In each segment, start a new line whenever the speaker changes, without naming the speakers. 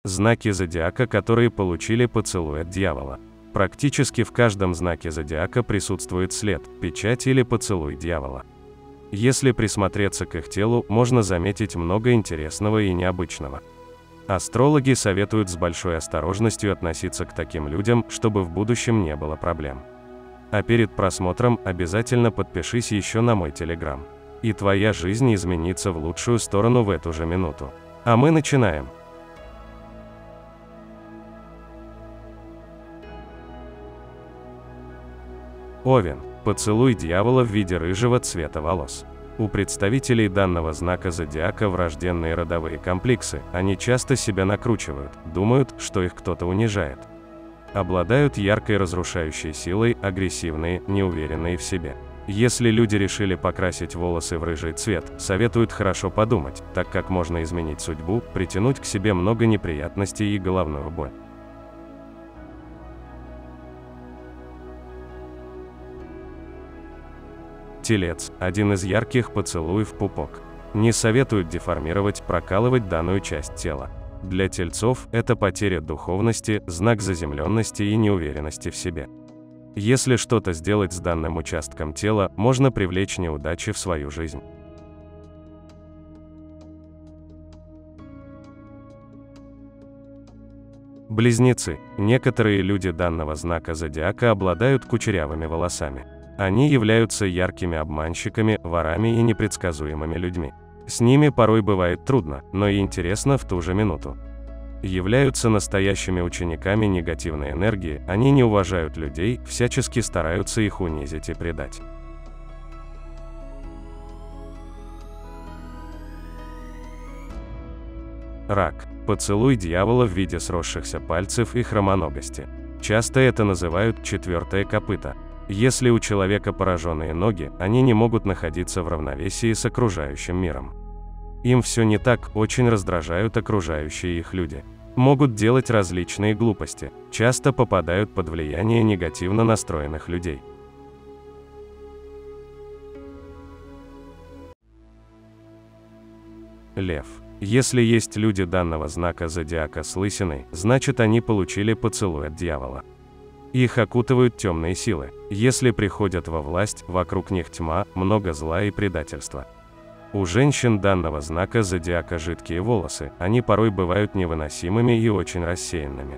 Знаки зодиака, которые получили поцелуй от дьявола. Практически в каждом знаке зодиака присутствует след, печать или поцелуй дьявола. Если присмотреться к их телу, можно заметить много интересного и необычного. Астрологи советуют с большой осторожностью относиться к таким людям, чтобы в будущем не было проблем. А перед просмотром обязательно подпишись еще на мой телеграм. И твоя жизнь изменится в лучшую сторону в эту же минуту. А мы начинаем. Овен. Поцелуй дьявола в виде рыжего цвета волос. У представителей данного знака зодиака врожденные родовые комплексы, они часто себя накручивают, думают, что их кто-то унижает. Обладают яркой разрушающей силой, агрессивные, неуверенные в себе. Если люди решили покрасить волосы в рыжий цвет, советуют хорошо подумать, так как можно изменить судьбу, притянуть к себе много неприятностей и головную боль. Телец – один из ярких поцелуев пупок. Не советуют деформировать, прокалывать данную часть тела. Для тельцов это потеря духовности, знак заземленности и неуверенности в себе. Если что-то сделать с данным участком тела, можно привлечь неудачи в свою жизнь. Близнецы. Некоторые люди данного знака зодиака обладают кучерявыми волосами. Они являются яркими обманщиками, ворами и непредсказуемыми людьми. С ними порой бывает трудно, но и интересно в ту же минуту. Являются настоящими учениками негативной энергии, они не уважают людей, всячески стараются их унизить и предать. Рак. Поцелуй дьявола в виде сросшихся пальцев и хромоногости. Часто это называют четвертое копыто. Если у человека пораженные ноги, они не могут находиться в равновесии с окружающим миром. Им все не так, очень раздражают окружающие их люди. Могут делать различные глупости, часто попадают под влияние негативно настроенных людей. Лев. Если есть люди данного знака зодиака с лысиной, значит они получили поцелуй от дьявола. Их окутывают темные силы. Если приходят во власть, вокруг них тьма, много зла и предательства. У женщин данного знака зодиака жидкие волосы, они порой бывают невыносимыми и очень рассеянными.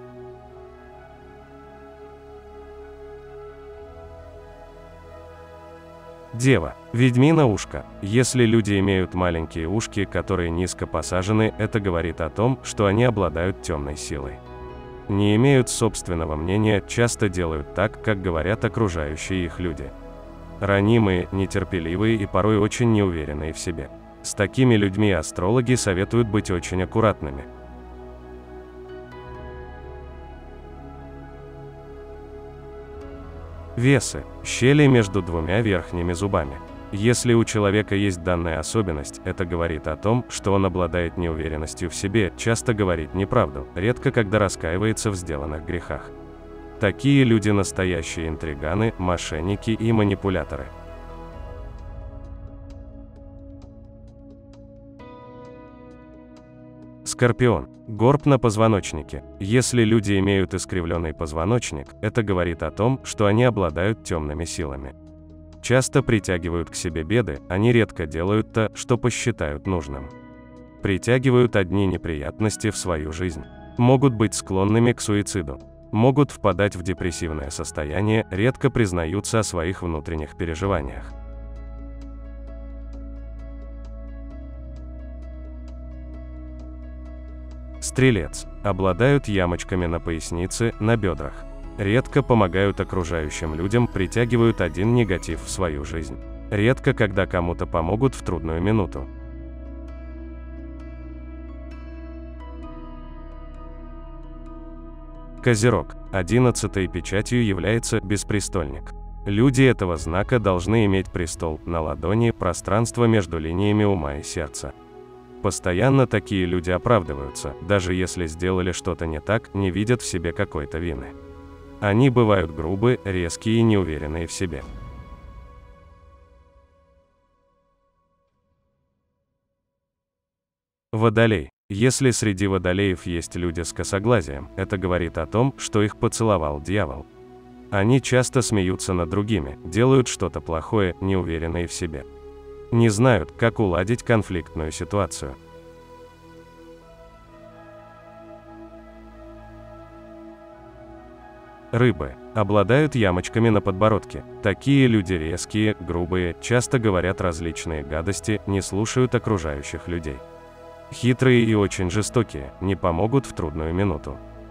Дева. Ведьмино ушко. Если люди имеют маленькие ушки, которые низко посажены, это говорит о том, что они обладают темной силой. Не имеют собственного мнения, часто делают так, как говорят окружающие их люди. Ранимые, нетерпеливые и порой очень неуверенные в себе. С такими людьми астрологи советуют быть очень аккуратными. Весы. Щели между двумя верхними зубами. Если у человека есть данная особенность, это говорит о том, что он обладает неуверенностью в себе, часто говорит неправду, редко когда раскаивается в сделанных грехах. Такие люди настоящие интриганы, мошенники и манипуляторы. Скорпион. Горб на позвоночнике. Если люди имеют искривленный позвоночник, это говорит о том, что они обладают темными силами. Часто притягивают к себе беды, они редко делают то, что посчитают нужным. Притягивают одни неприятности в свою жизнь. Могут быть склонными к суициду. Могут впадать в депрессивное состояние, редко признаются о своих внутренних переживаниях. Стрелец. Обладают ямочками на пояснице, на бедрах. Редко помогают окружающим людям, притягивают один негатив в свою жизнь. Редко когда кому-то помогут в трудную минуту. Козерог. 11-й печатью является беспрестольник. Люди этого знака должны иметь престол на ладони, пространство между линиями ума и сердца. Постоянно такие люди оправдываются, даже если сделали что-то не так, не видят в себе какой-то вины. Они бывают грубы, резкие и неуверенные в себе. Водолей. Если среди водолеев есть люди с косоглазием, это говорит о том, что их поцеловал дьявол. Они часто смеются над другими, делают что-то плохое, неуверенные в себе. Не знают, как уладить конфликтную ситуацию. Рыбы обладают ямочками на подбородке. Такие люди резкие, грубые, часто говорят различные гадости, не слушают окружающих людей. Хитрые и очень жестокие, не помогут в трудную минуту.